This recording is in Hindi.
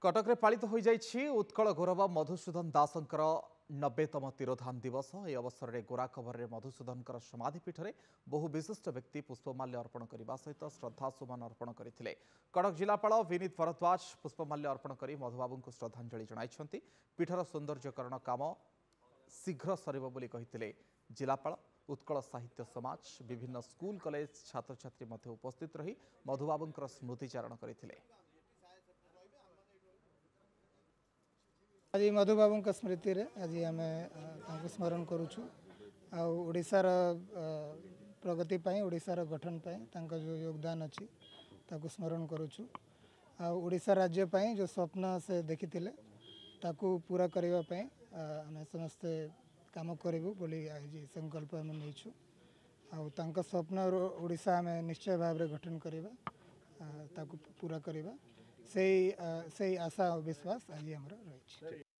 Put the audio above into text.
कटक रे पालित हो जाइछि उत्कल गौरव मधुसूदन दासंकर 90तम तिरोधान दिवस। यह अवसर में गोरा कभर में मधुसूदन समाधिपीठ में बहु विशिष्ट व्यक्ति पुष्पमाल्य अर्पण करने सहित श्रद्धासुमन अर्पण करते। कटक जिलापाल विनीत भरद्वाज पुष्पमाल्य अर्पण कर मधुबाबू को श्रद्धांजलि जणाइछन्ति। पीठर सौंदर्यकरण काम शीघ्र सरिब बोली कहिथिले जिलापाल। उत्कल साहित्य समाज विभिन्न स्कूल कॉलेज छात्र छात्री मध्य उपस्थित रही मधुबाबूंकर स्मृतिचारण करथिले। आज मधुबाबू स्मृति रे आज आम स्मरण करुचु आशार प्रगति ओडिशार गठन जो योगदान अच्छी ताकू स्मरण करुचु ओडिशा राज्य जो स्वप्न से देखी ताकू पूरा करने आम समस्ते काम करूँ बोली आज संकल्प आम नहींचु स्वप्न ओडिशा आम निश्चय भाव में गठन करवा ताकू पूरा करवा से आशा और विश्वास आज आमर रही।